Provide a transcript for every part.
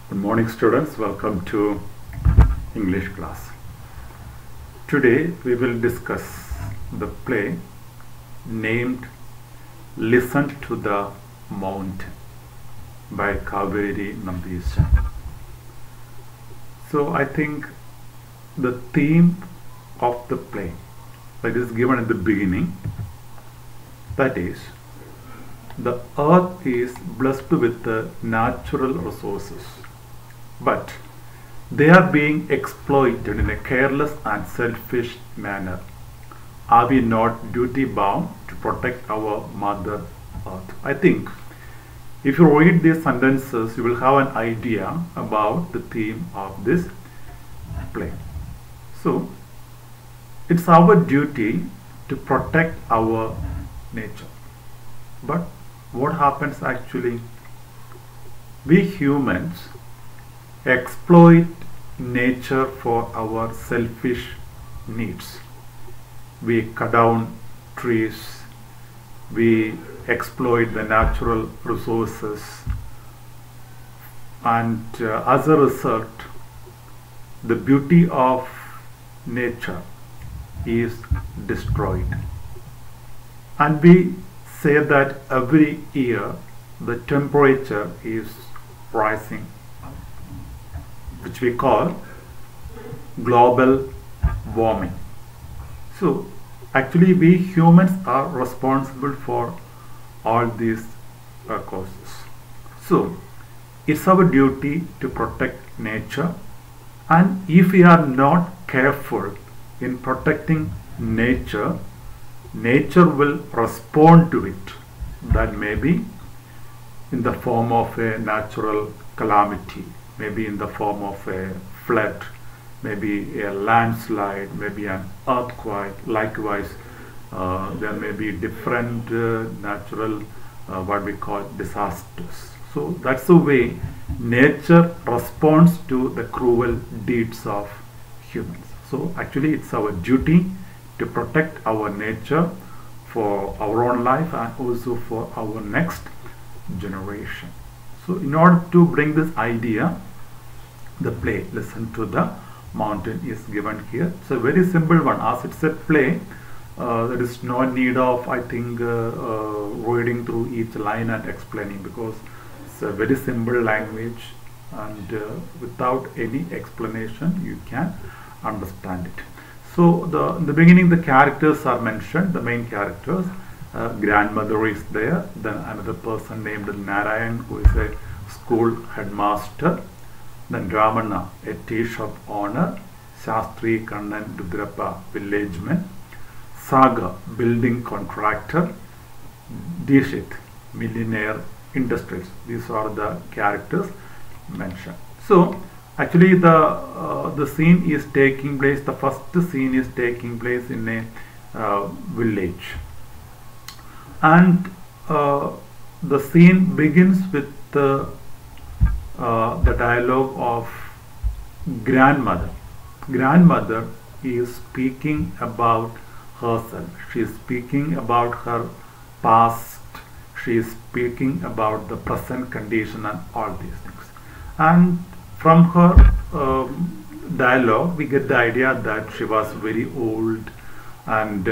Good morning, students. Welcome to English class. Today we will discuss the play named Listen to the Mountain by Kaveri Nambishan. So I think the theme of the play that is given at the beginning, that is, the earth is blessed with the natural resources, but they are being exploited in a careless and selfish manner. Are we not duty bound to protect our mother earth? I think if you read these sentences, you will have an idea about the theme of this play. So it's our duty to protect our nature. But what happens actually? We humans exploit nature for our selfish needs. We cut down trees, we exploit the natural resources, and as a result, the beauty of nature is destroyed. And we say that every year the temperature is rising, which we call global warming. So actually we humans are responsible for all these causes. So it's our duty to protect nature, and if we are not careful in protecting nature, nature will respond to it. That may be in the form of a natural calamity, maybe in the form of a flood, maybe a landslide, maybe an earthquake. Likewise, there may be different natural what we call disasters. So that's the way nature responds to the cruel deeds of humans. So actually it's our duty to protect our nature for our own life and also for our next generation. So in order to bring this idea, the play Listen to the Mountain is given here. It's a very simple one. As it's a play, there is no need of, I think, reading through each line and explaining, because it's a very simple language, and without any explanation you can understand it. So in the beginning the characters are mentioned, the main characters. Grandmother is there, then another person named Narayan, who is a school headmaster, then Ramana, a tea shop owner, Shastri Kannan Rudrappa, villageman, Saga, building contractor, Dishit, millionaire industrialist. These are the characters mentioned. So actually the scene is taking place, the first scene is taking place in a village, and the scene begins with the dialogue of grandmother. Grandmother is speaking about herself. She is speaking about her past. She is speaking about the present condition and all these things. And from her dialogue, we get the idea that she was very old, and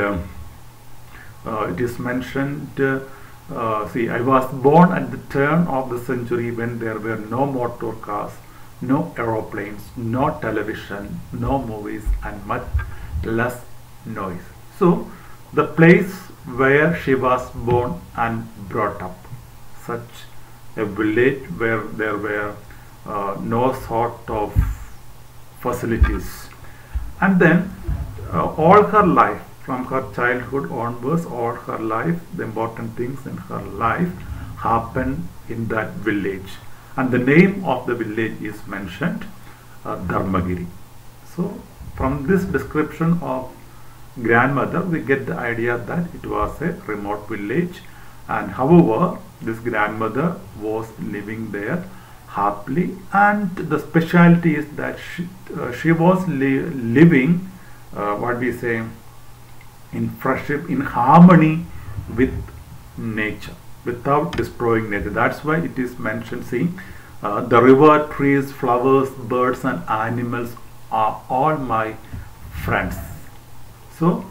it is mentioned, see, I was born at the turn of the century when there were no motor cars, no aeroplanes, no television, no movies, and much less noise. So the place where she was born and brought up, such a village where there were no sort of facilities, and then all her life, from her childhood onwards, all her life, the important things in her life happened in that village, and the name of the village is mentioned, Dharmagiri. So from this description of grandmother, we get the idea that it was a remote village, and however this grandmother was living there happily, and the specialty is that she was living what we say in friendship, in harmony with nature, without destroying nature. That's why it is mentioned, see, The river, trees, flowers, birds and animals are all my friends. So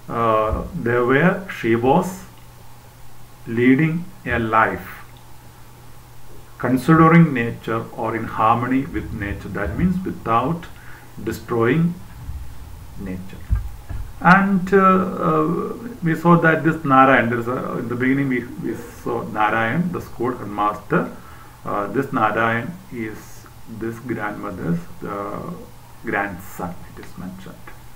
she was leading a life considering nature or in harmony with nature. That means without destroying nature. And we saw that this Narayan, in the beginning we saw Narayan, the school headmaster. This Narayan is this grandmother's grandson, it is mentioned.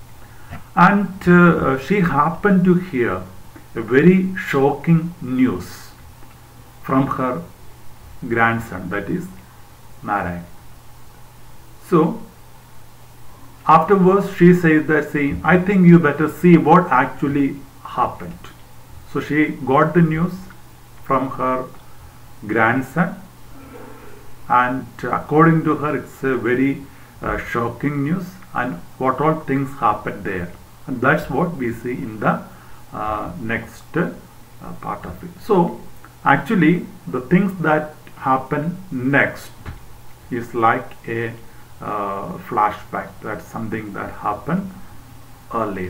And she happened to hear a very shocking news from her grandson, that is Narayan. So afterwards she says that, saying, I think you better see what actually happened. So she got the news from her grandson, and according to her it's a very shocking news, and what all things happened there, and that's what we see in the next part of it. So actually the things that happen next is like a flashback. That's something that happened earlier.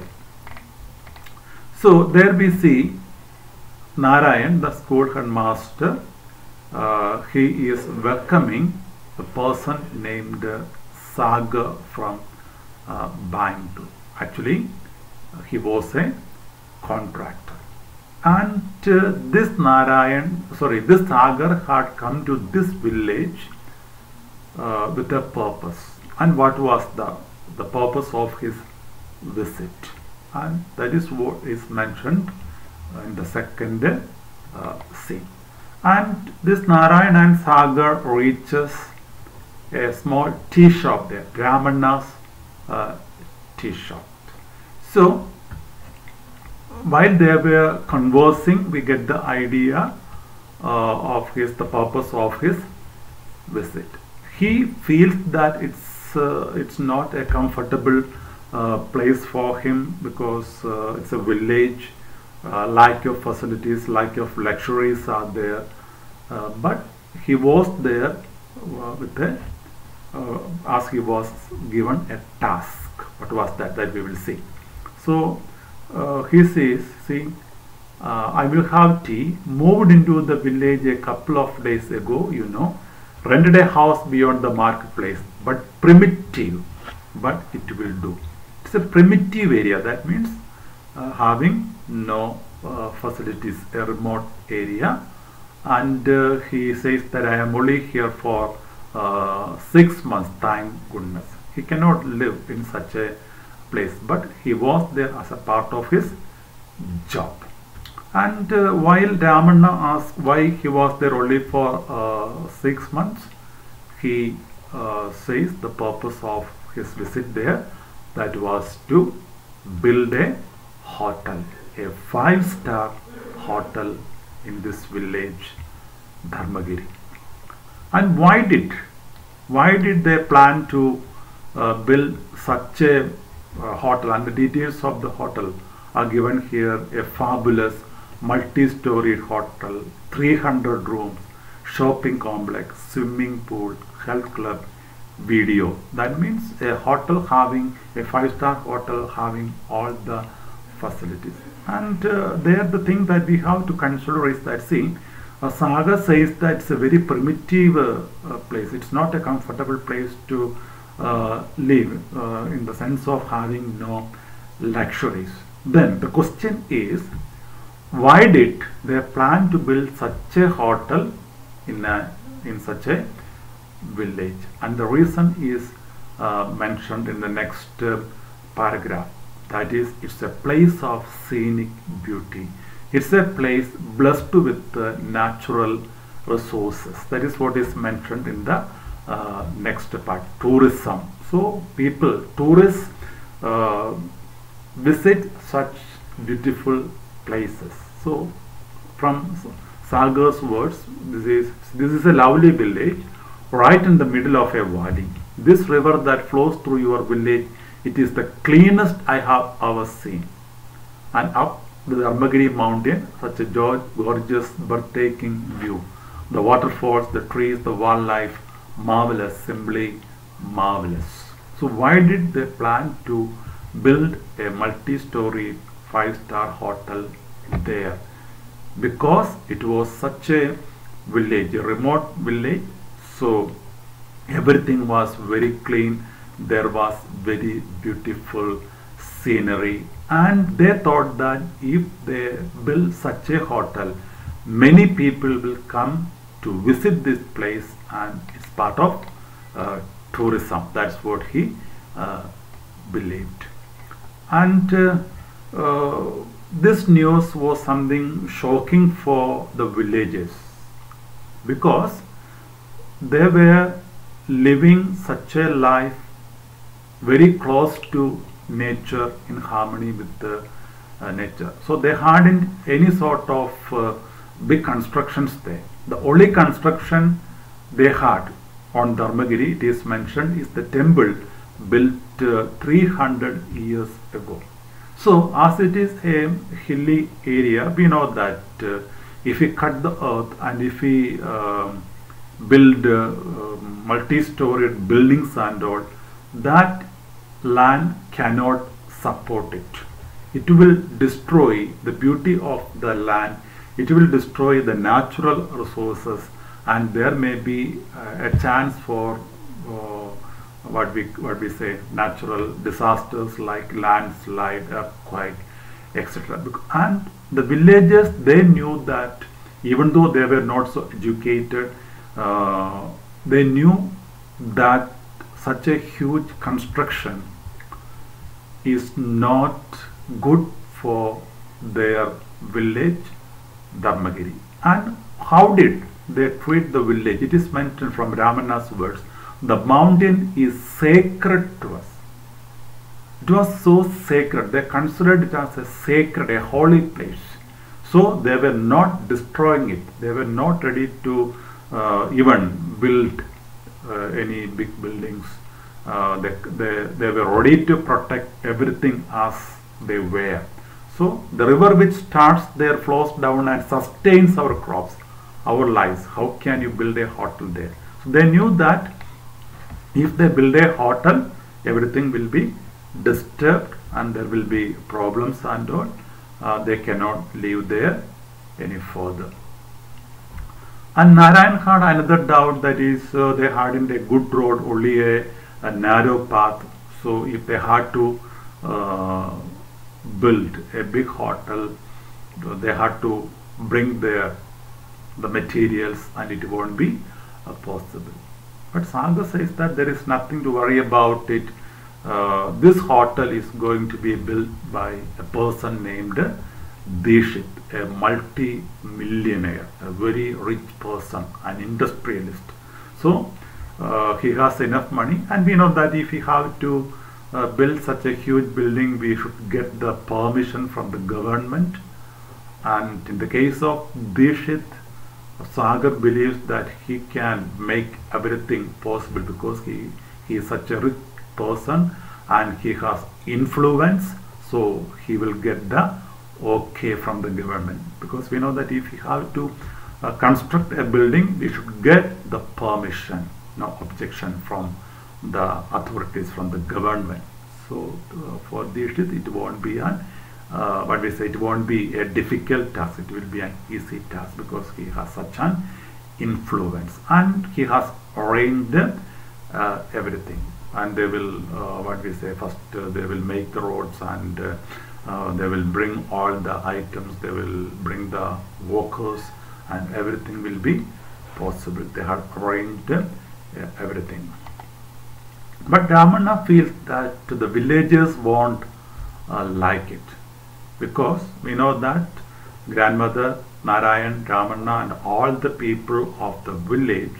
So there we see Narayan, the school headmaster. He is welcoming a person named Sagar from Bangalore. Actually he was a contractor, and this Sagar had come to this village with a purpose. And what was the purpose of his visit? And that is what is mentioned in the second scene. And this Narayan and Sagar reaches a small tea shop there, Ramana's tea shop. So while they were conversing, we get the idea of the purpose of his visit. He feels that it's not a comfortable place for him, because it's a village, lack of facilities, lack of luxuries are there. But he was there as he was given a task. What was that? That we will see. So he says, see, I will have tea. Moved into the village a couple of days ago, rented a house beyond the marketplace, but primitive, but it will do. It's a primitive area. That means having no facilities, a remote area. And he says that I am only here for 6 months, thank goodness. He cannot live in such a place, but he was there as a part of his job. And while Ramana asked why he was there only for 6 months, he says the purpose of his visit there, that was to build a hotel, a 5-star hotel in this village, Dharmagiri. And why did they plan to build such a hotel? And the details of the hotel are given here. A fabulous multi-storied hotel, 300 rooms, shopping complex, swimming pool, health club, video. That means a hotel having a 5-star hotel having all the facilities. And there the thing that we have to consider is that, see, Sagar says that it's a very primitive place. It's not a comfortable place to live in the sense of having no luxuries. Then the question is, why did they plan to build such a hotel in such a village? And the reason is mentioned in the next paragraph. That is, it's a place of scenic beauty. It's a place blessed with natural resources. That is what is mentioned in the next part, tourism. So tourists visit such beautiful places. So from Sagar's words, this is a lovely village right in the middle of a valley. This river that flows through your village, it is the cleanest I have ever seen. And up the Dharmagiri mountain, such a gorgeous, breathtaking view. The waterfalls, the trees, the wildlife marvelous, simply marvelous. So why did they plan to build a multi-story 5-star hotel there? Because it was such a village, a remote village, so everything was very clean, there was very beautiful scenery, and they thought that if they build such a hotel, many people will come to visit this place, and it's part of tourism. That's what he believed. And this news was something shocking for the villagers, because they were living such a life very close to nature, in harmony with the nature. So they hadn't any sort of big constructions there. The only construction they had on Dharmagiri, it is mentioned, is the temple built 300 years ago. So as it is a hilly area, we know that if we cut the earth and if we build multi-storied buildings and all, that land cannot support it. It will destroy the beauty of the land, it will destroy the natural resources, and there may be a chance for what we say natural disasters like landslide, earthquake, etc. And the villagers, they knew that even though they were not so educated, they knew that such a huge construction is not good for their village Dharmagiri. And how did they treat the village? It is mentioned from Ramanna's words, the mountain is sacred to us. It was so sacred, they considered it as a sacred, a holy place. So they were not destroying it, they were not ready to even build any big buildings. They were ready to protect everything as they were. So the river which starts there flows down and sustains our crops, our lives. How can you build a hotel there? So they knew that if they build a hotel, everything will be disturbed and there will be problems and all. They cannot live there any further. And Narayan had another doubt, that is they hadn't a good road, only a narrow path. So if they had to build a big hotel, they had to bring the materials and it won't be possible. But Sagar says that there is nothing to worry about it. This hotel is going to be built by a person named Dishit, a multi-millionaire, a very rich person, an industrialist. So he has enough money, and we know that if we have to build such a huge building, we should get the permission from the government. And in the case of Dishit, Sagar believes that he can make everything possible because he is such a rich person and he has influence, so he will get the okay from the government. Because we know that if we have to construct a building, we should get the permission, no objection from the authorities, from the government. So for Dishit, it won't be an it won't be a difficult task, it will be an easy task because he has such an influence and he has arranged everything. And they will first they will make the roads and they will bring all the items, they will bring the workers, and everything will be possible. They have arranged everything. But Ramanna feels that the villagers won't like it, because we know that grandmother, Narayan, Ramanna and all the people of the village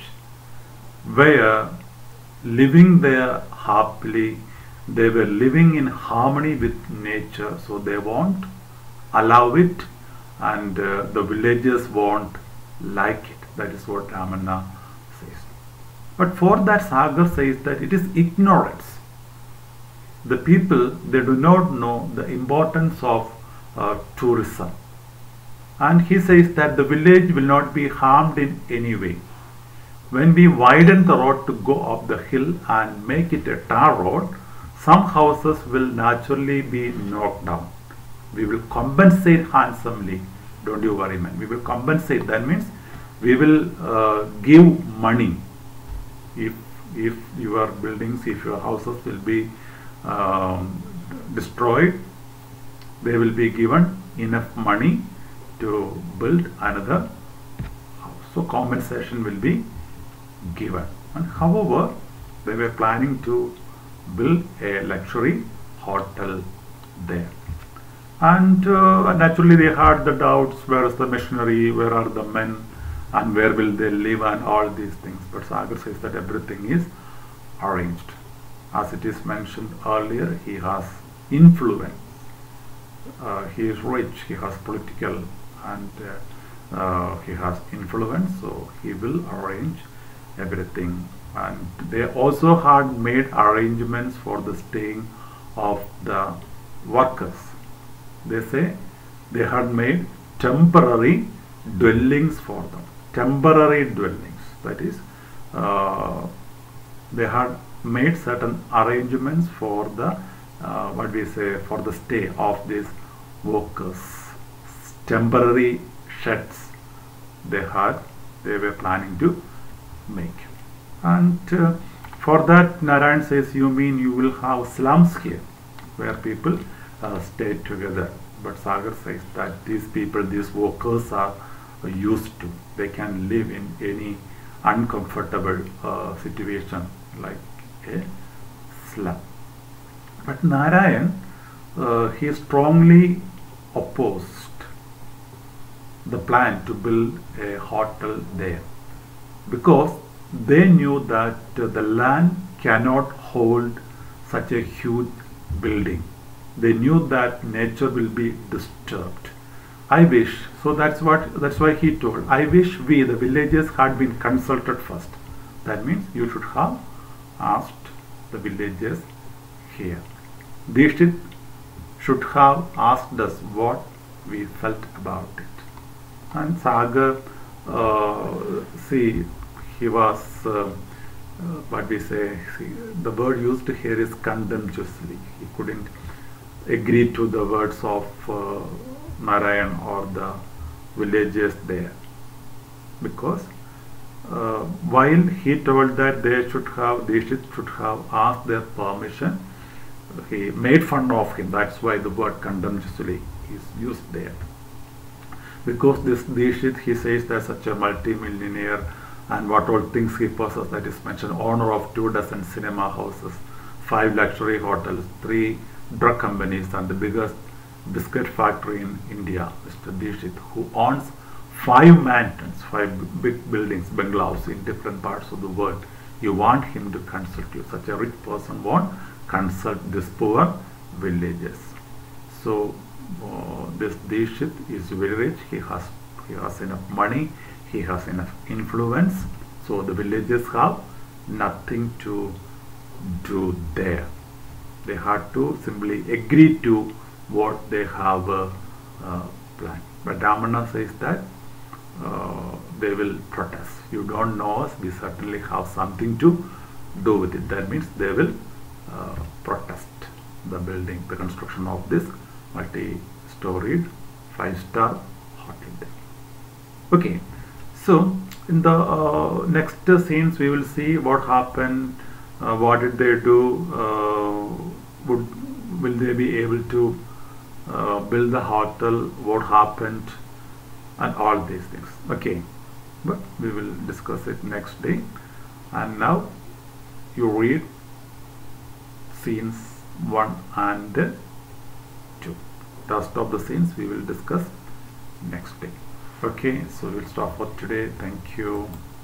were living there happily. They were living in harmony with nature, so they won't allow it, and the villagers won't like it. That is what Ramanna says. But for that, Sagar says that it is ignorance. The people, they do not know the importance of tourism. And he says that the village will not be harmed in any way. when we widen the road to go up the hill and make it a tar road, some houses will naturally be knocked down. We will compensate handsomely. Don't you worry, man. We will compensate. That means we will give money. If your buildings, if your houses will be destroyed, they will be given enough money to build another house. So compensation will be given. And however, they were planning to build a luxury hotel there. And naturally they had the doubts, where is the machinery, where are the men, and where will they live, and all these things. But Sagar says that everything is arranged. As it is mentioned earlier, he has influence. He is rich, he has political, and he has influence, so he will arrange everything. And they also had made arrangements for the staying of the workers. They say they had made temporary dwellings for them. Temporary dwellings, that is, they had made certain arrangements for the for the stay of these workers. Temporary sheds they were planning to make. And for that, Narayan says, you mean you will have slums here where people stay together. But Sagar says that these people, these workers are used to. They can live in any uncomfortable situation like a slum. But Narayan, he strongly opposed the plan to build a hotel there, because they knew that the land cannot hold such a huge building. They knew that nature will be disturbed. I wish, so that's why he told, I wish we, the villagers, had been consulted first. That means you should have asked the villagers here. Dishit should have asked us what we felt about it. And Sagar, see, he was, the word used here is contemptuously. He couldn't agree to the words of Narayan or the villagers there, because while he told that they should have asked their permission, he made fun of him. That's why the word contemptuously is used there, because this Dishit, he says that such a multi-millionaire and what all things he possesses, that is mentioned, owner of 24 cinema houses, 5 luxury hotels, 3 drug companies, and the biggest biscuit factory in India, Mr. Dishit, who owns 5 mansions, 5 big buildings, bungalows in different parts of the world. You want him to consult you. Such a rich person won't consult this poor villagers. So this Dishit is very rich. He has enough money. He has enough influence. So the villagers have nothing to do there. They had to simply agree to what they have planned. But Ramana says that they will protest. You don't know us, we certainly have something to do with it. That means they will protest the building, the construction of this multi-storied 5-star hotel there. Okay, so in the next scenes we will see what happened, what did they do, will they be able to build the hotel, what happened, and all these things. Okay, but we will discuss it next day. And now you read scenes 1 and 2. Rest of the scenes we will discuss next day. Okay, so we'll stop for today. Thank you.